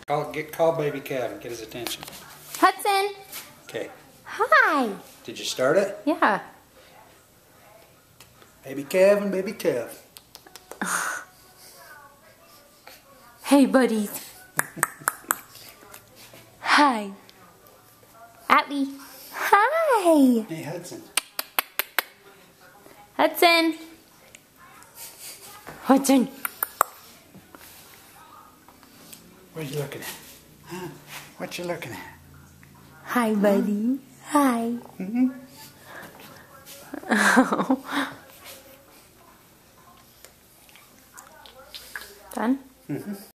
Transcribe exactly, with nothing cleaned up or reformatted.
Call, get, call baby Kev and get his attention. Hudson. Okay. Hi. Did you start it? Yeah. Baby Kev and baby Kev. Hey, buddies. Hi. Atlee. Hi. Hey, Hudson. Hudson. Hudson. What are you looking at? Huh? What you looking at? Hi, buddy. Hi. Mm-hmm. Done? Mm-hmm.